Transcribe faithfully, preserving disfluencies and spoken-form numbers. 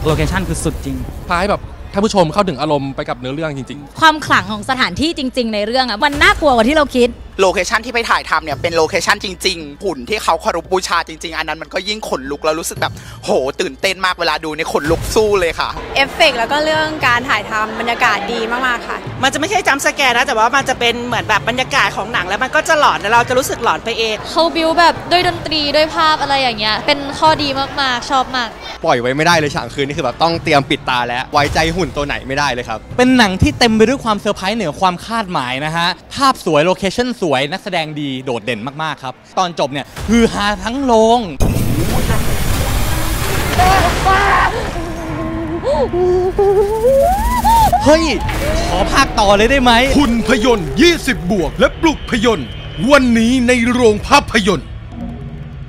โลเคชั่นคือสุดจริงพาให้แบบท่านผู้ชมเข้าถึงอารมณ์ไปกับเนื้อเรื่องจริงๆความขลังของสถานที่จริงๆในเรื่องอ่ะมันน่ากลัวกว่าที่เราคิดโลเคชันที่ไปถ่ายทำเนี่ยเป็นโลเคชันจริงๆหุ่นที่เขาเคารพบูชาจริงๆอันนั้นมันก็ยิ่งขนลุกแล้วรู้สึกแบบโหตื่นเต้นมากเวลาดูในขนลุกสู้เลยค่ะเอฟเฟกต์แล้วก็เรื่องการถ่ายทำบรรยากาศดีมากๆค่ะมันจะไม่ใช่จัมป์สแกร์นะแต่ว่ามันจะเป็นเหมือนแบบบรรยากาศของหนังแล้วมันก็จะหลอนแล้วเราจะรู้สึกหลอนไปเองเขาบิวแบบด้วยดนตรีด้วยภาพอะไรอย่างเงี้ยเป็นข้อดีมากๆชอบมากปล่อยไว้ไม่ได้เลยฉากคืนนี่คือแบบต้องเตรียมปิดตาแล้วไว้ใจหุ่นตัวไหนไม่ได้เลยครับเป็นหนังที่เต็มไปด้วยความเซอร์ไพรส์เหนือความคาดหมายนะฮะภาพสวยโลเคชั่นสวยนักแสดงดีโดดเด่นมากๆครับตอนจบเนี่ยฮือฮาทั้งโรงเฮ้ยขอภาคต่อเลยได้ไหมคุณพยนต์ยี่สิบบวกและปลุกพยนต์วันนี้ในโรงภาพยนตร์